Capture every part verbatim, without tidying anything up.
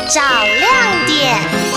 找亮点。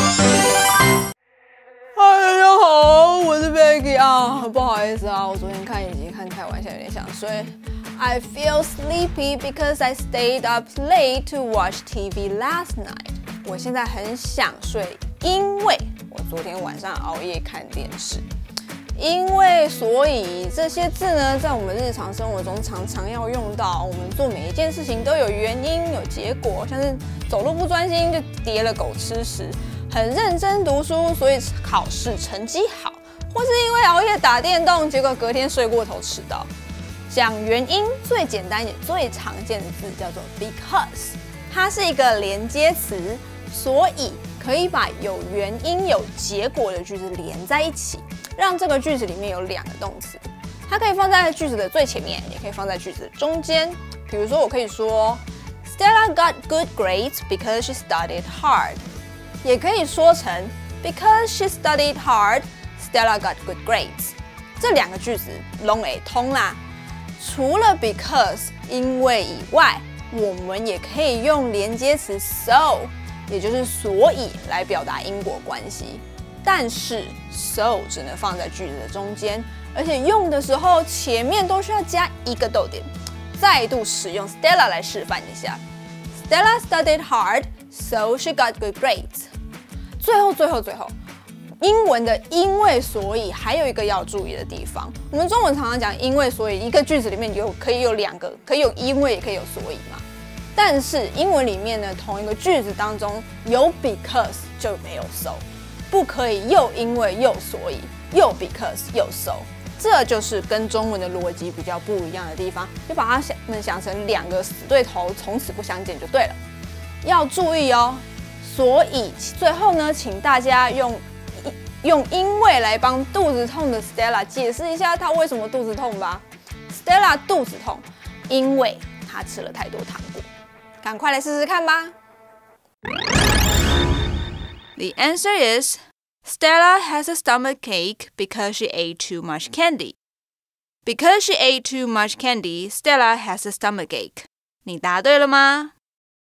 嗨，大家好，我是 Becky 啊，不好意思啊，我昨天看影集看太晚，现在有点想睡。I feel sleepy because I stayed up late to watch T V last night。我现在很想睡，因为我昨天晚上熬夜看电视。因为所以这些字呢，在我们日常生活中常常要用到。我们做每一件事情都有原因、有结果，像是走路不专心就跌了狗吃屎，很认真读书，所以考试成绩好，或是因为熬夜打电动，结果隔天睡过头迟到。讲原因最简单也最常见的字叫做 because， 它是一个连接词，所以可以把有原因、有结果的句子连在一起，让这个句子里面有两个动词。它可以放在句子的最前面，也可以放在句子的中间。比如说，我可以说 Stella got good grades because she studied hard， 也可以说成 because she studied hard, Stella got good grades。这两个句子拢会通啦。除了 because 因为以外，我们也可以用连接词 so， 也就是所以来表达因果关系。但是 so 只能放在句子的中间，而且用的时候前面都需要加一个逗点。再度使用 Stella 来示范一下 ，Stella studied hard, so she got good grades。最后，最后，最后，英文的因为所以还有一个要注意的地方。我们中文常常讲因为所以，一个句子里面有可以有两个，可以有因为也可以有所以嘛。但是英文里面呢，同一个句子当中有 because 就没有 so。不可以又因为又所以，又 because 又 so， 这就是跟中文的逻辑比较不一样的地方，就把它们想成两个死对头，从此不相见就对了。要注意哦。所以最后呢，请大家用用因为来帮肚子痛的 Stella 解释一下她为什么肚子痛吧。Stella 肚子痛，因为她吃了太多糖果。赶快来试试看吧。The answer is Stella has a stomachache because she ate too much candy. Because she ate too much candy, Stella has a stomachache. 你答对了吗？